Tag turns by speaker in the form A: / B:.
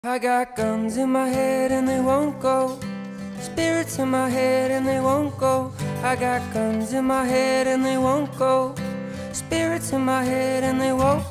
A: I got guns in my head and they won't go. Spirits in my head and they won't go. I got guns in my head and they won't go. Spirits in my head and they won't